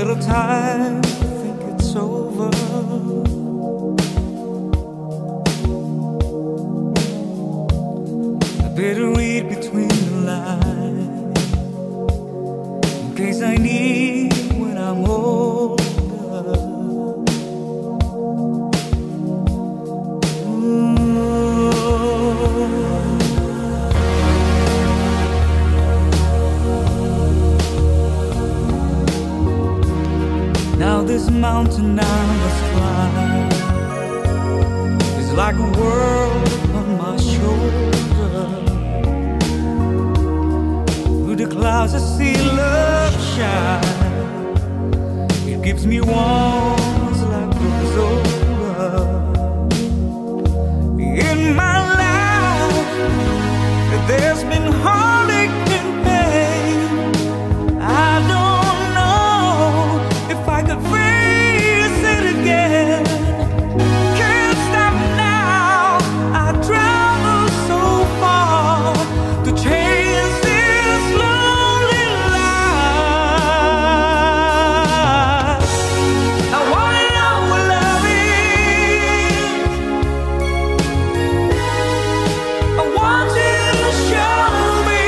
little time to think it's over. I better read between the lines in case I need when I'm older. Now this mountain I must climb is like a world on my shoulder. Through the clouds I see love shine. It gives me warmth as life goes over. In my life there's been heartache and pain. I don't know if I could face it again. Can't stop now. I travel so far to chase this lonely life. I wanna know what love is. I want you to show me.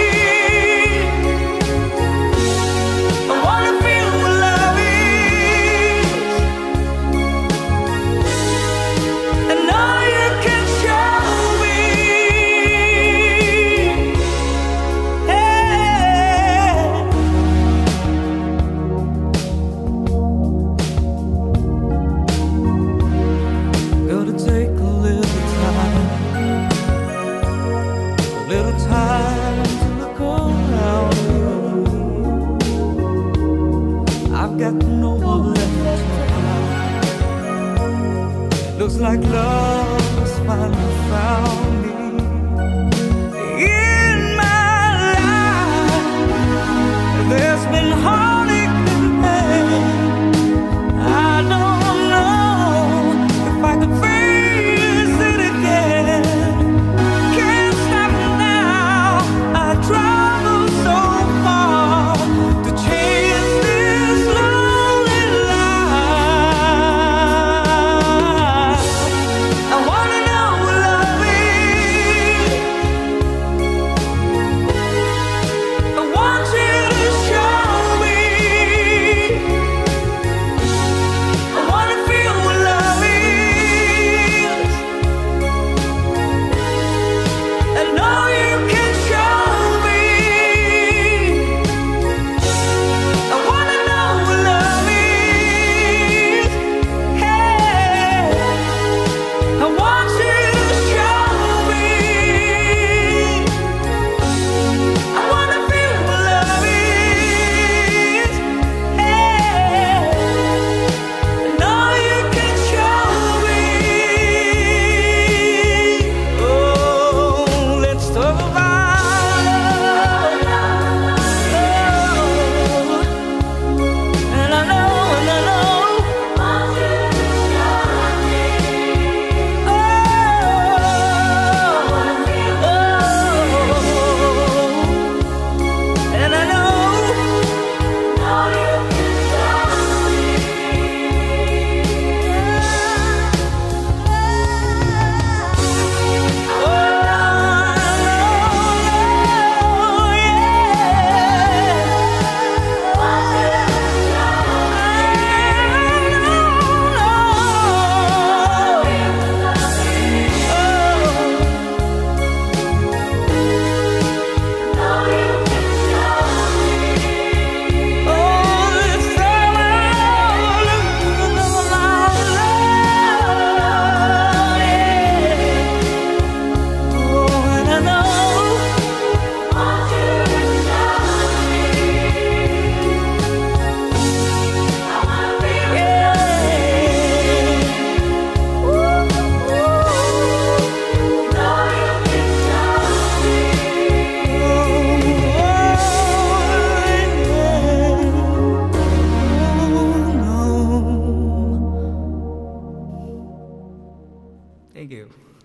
I wanna feel what love is. I know you can show me. Hey. Gotta take a little time to look around me. I've got no one left to hide. It looks like love has finally found me. In my life there's been heartache and pain. I don't know if I could face it again. Can't stop now. I travel so far to chase this lonely life. I wanna know what love is. I want you to show me. I wanna feel what love is. I know you can show me. I wanna know what love is. Hey, I want you to show me. I wanna feel what love is. Hey, I know you can show me. Oh, let's talk about love. And I know, and I know. And I know. Thank you.